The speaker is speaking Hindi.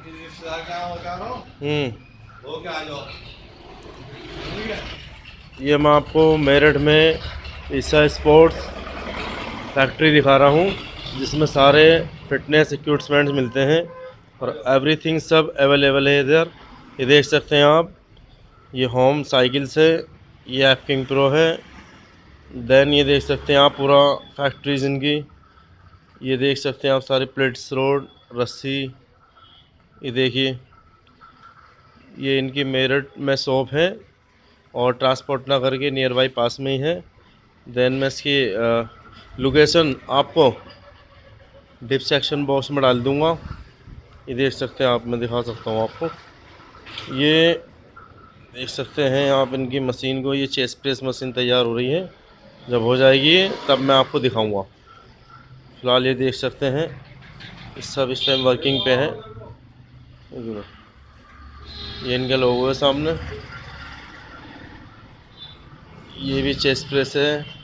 वो क्या ये मैं आपको मेरठ में ईसा स्पोर्ट्स फैक्ट्री दिखा रहा हूँ, जिसमें सारे फिटनेस इक्विपमेंट्स मिलते हैं और एवरीथिंग सब अवेलेबल है इधर। ये देख सकते हैं आप, ये होम साइकिल्स है, ये किंग प्रो है। देन ये देख सकते हैं आप पूरा फैक्ट्रीज इनकी, ये देख सकते हैं आप सारे प्लेट्स, रोड, रस्सी। ये देखिए, ये इनकी मेरठ में शॉप है और ट्रांसपोर्ट ना करके नियर बाई पास में ही है। देन मैं इसकी लोकेशन आपको डिस्क्रिप्शन बॉक्स में डाल दूँगा। ये देख सकते हैं आप, मैं दिखा सकता हूँ आपको। ये देख सकते हैं आप इनकी मशीन को, ये चेस्ट प्रेस मशीन तैयार हो रही है। जब हो जाएगी तब मैं आपको दिखाऊंगा। फ़िलहाल ये देख सकते हैं, सब इस टाइम वर्किंग पे है। ये इनका लोगो है सामने। ये भी चेस्ट प्रेस है।